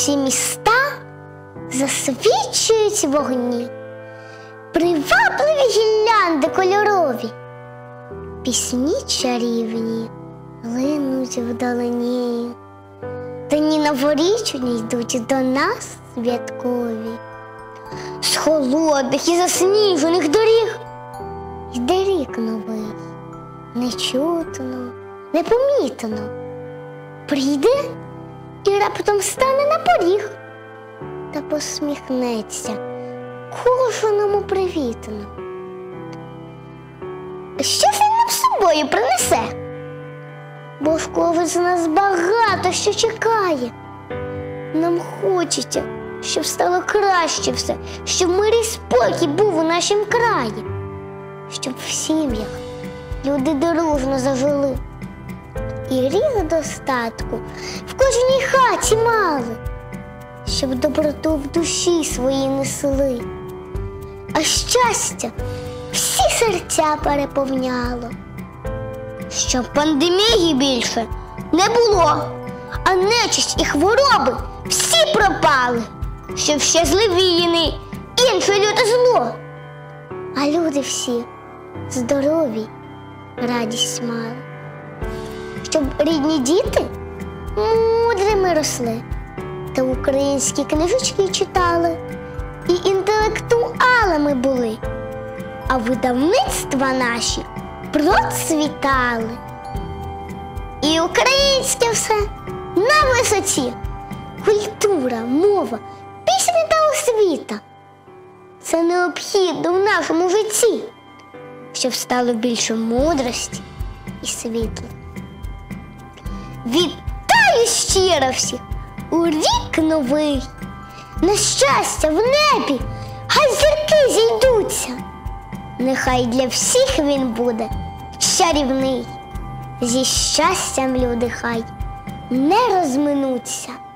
всі міста засвічують вогні, привабливі гірлянди кольорові, пісні чарівні линуть вдалині, дні новорічні йдуть до нас святкові. З холодних і засніжених доріг йде рік новий, нечутно, непомітно. Прийде і раптом стане на поріг та посміхнеться кожному привітно. Що ж він нам з собою принесе? Бо в когось з нас багато що чекає. Нам хочеться, щоб стало краще все, щоб мир і спокій був у нашім краї, щоб в сім'ях люди дружно зажили і рік достатку в кожній хаті мали, щоб доброту в душі своїй несли, а щастя всі серця переповняло, щоб пандемії більше не було, а нечисть і хвороби всі пропали, щоб щезли війни, інше люте зло, а люди всі здорові, радість мали, щоб рідні діти мудрими росли та українські книжечки читали і інтелектуалами були, а видавництва наші процвітали. І українське все на висоті. Культура, мова, пісня та освіта – це необхідно в нашому житті, щоб стало більше мудрості і світла. Вітаю щиро всіх у рік новий! На щастя в небі хай зірки зійдуться. Нехай для всіх він буде чарівний. Зі щастям люди хай не розминуться.